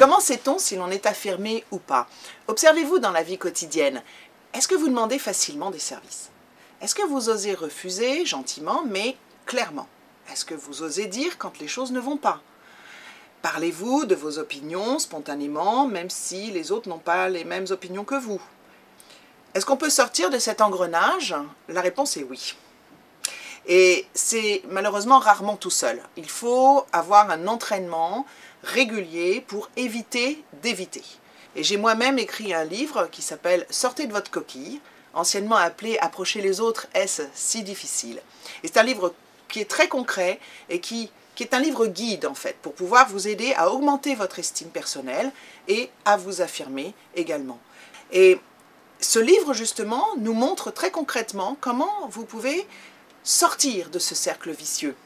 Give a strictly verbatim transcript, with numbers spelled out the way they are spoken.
Comment sait-on si l'on est affirmé ou pas? Observez-vous dans la vie quotidienne. Est-ce que vous demandez facilement des services? Est-ce que vous osez refuser gentiment, mais clairement? Est-ce que vous osez dire quand les choses ne vont pas? Parlez-vous de vos opinions spontanément, même si les autres n'ont pas les mêmes opinions que vous? Est-ce qu'on peut sortir de cet engrenage? La réponse est oui. Et c'est malheureusement rarement tout seul. Il faut avoir un entraînement régulier pour éviter d'éviter. Et j'ai moi-même écrit un livre qui s'appelle « Sortez de votre coquille », anciennement appelé « Approcher les autres, est-ce si difficile ?» Et c'est un livre qui est très concret et qui, qui est un livre guide en fait, pour pouvoir vous aider à augmenter votre estime personnelle et à vous affirmer également. Et ce livre justement nous montre très concrètement comment vous pouvez sortir de ce cercle vicieux.